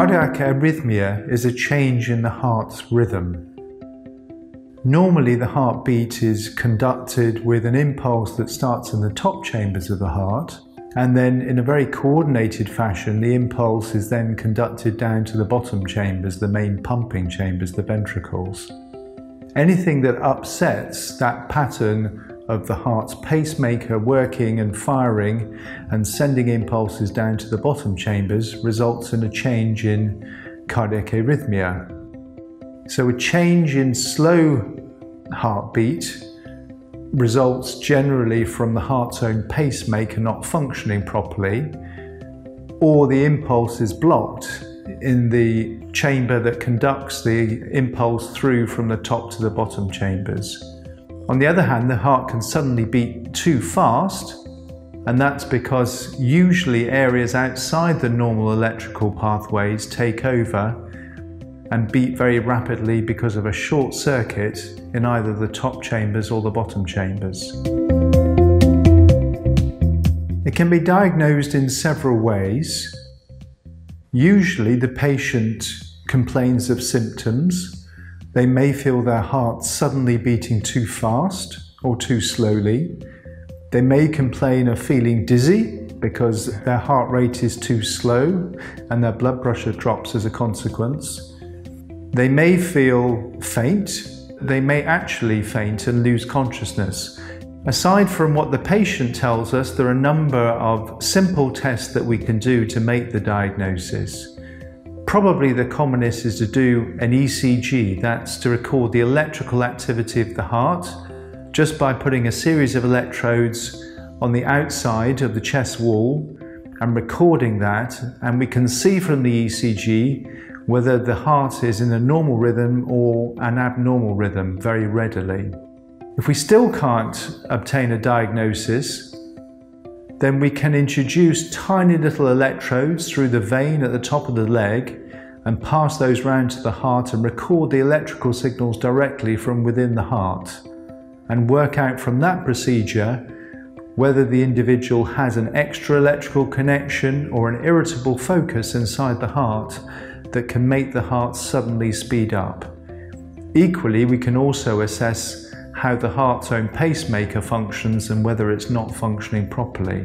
Cardiac arrhythmia is a change in the heart's rhythm. Normally the heartbeat is conducted with an impulse that starts in the top chambers of the heart, and then in a very coordinated fashion the impulse is then conducted down to the bottom chambers, the main pumping chambers, the ventricles. Anything that upsets that pattern of the heart's pacemaker working and firing and sending impulses down to the bottom chambers results in a change in cardiac arrhythmia. So a change in slow heartbeat results generally from the heart's own pacemaker not functioning properly, or the impulse is blocked in the chamber that conducts the impulse through from the top to the bottom chambers. On the other hand, the heart can suddenly beat too fast, and that's because usually areas outside the normal electrical pathways take over and beat very rapidly because of a short circuit in either the top chambers or the bottom chambers. It can be diagnosed in several ways. Usually the patient complains of symptoms. They may feel their heart suddenly beating too fast or too slowly. They may complain of feeling dizzy because their heart rate is too slow and their blood pressure drops as a consequence. They may feel faint. They may actually faint and lose consciousness. Aside from what the patient tells us, there are a number of simple tests that we can do to make the diagnosis. Probably the commonest is to do an ECG, that's to record the electrical activity of the heart, just by putting a series of electrodes on the outside of the chest wall and recording that, and we can see from the ECG whether the heart is in a normal rhythm or an abnormal rhythm very readily. If we still can't obtain a diagnosis, then we can introduce tiny little electrodes through the vein at the top of the leg and pass those round to the heart and record the electrical signals directly from within the heart, and work out from that procedure whether the individual has an extra electrical connection or an irritable focus inside the heart that can make the heart suddenly speed up. Equally, we can also assess how the heart's own pacemaker functions and whether it's not functioning properly.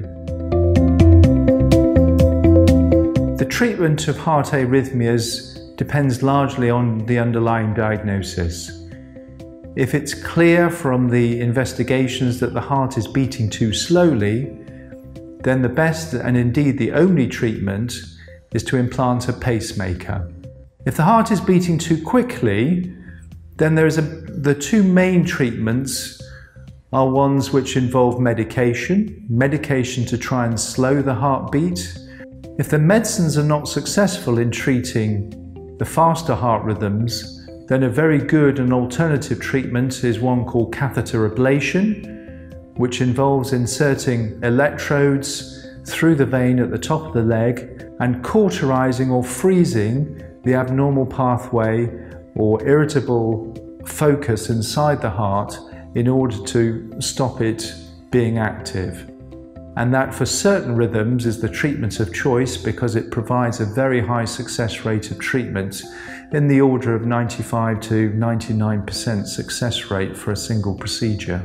The treatment of heart arrhythmias depends largely on the underlying diagnosis. If it's clear from the investigations that the heart is beating too slowly, then the best and indeed the only treatment is to implant a pacemaker. If the heart is beating too quickly, then the two main treatments are ones which involve medication to try and slow the heartbeat. If the medicines are not successful in treating the faster heart rhythms, then a very good and alternative treatment is one called catheter ablation, which involves inserting electrodes through the vein at the top of the leg and cauterizing or freezing the abnormal pathway or irritable focus inside the heart in order to stop it being active. And that for certain rhythms is the treatment of choice because it provides a very high success rate of treatment in the order of 95 to 99% success rate for a single procedure.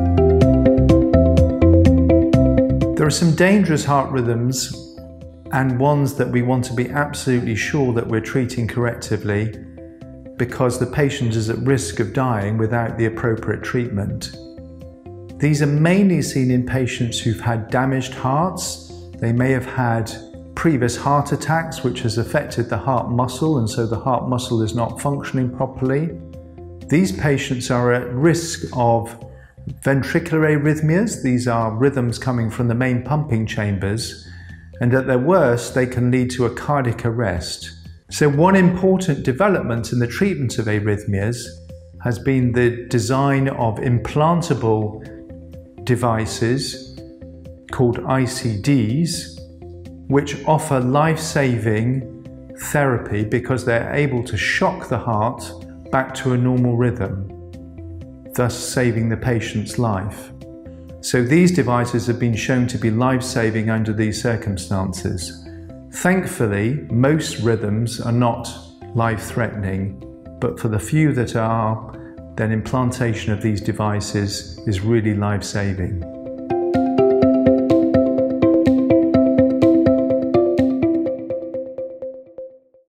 There are some dangerous heart rhythms and ones that we want to be absolutely sure that we're treating correctly, because the patient is at risk of dying without the appropriate treatment. These are mainly seen in patients who've had damaged hearts. They may have had previous heart attacks which has affected the heart muscle, and so the heart muscle is not functioning properly. These patients are at risk of ventricular arrhythmias. These are rhythms coming from the main pumping chambers, and at their worst they can lead to a cardiac arrest. So one important development in the treatment of arrhythmias has been the design of implantable devices called ICDs, which offer life-saving therapy because they're able to shock the heart back to a normal rhythm, thus saving the patient's life. So these devices have been shown to be life-saving under these circumstances. Thankfully, most rhythms are not life-threatening, but for the few that are, then implantation of these devices is really life-saving.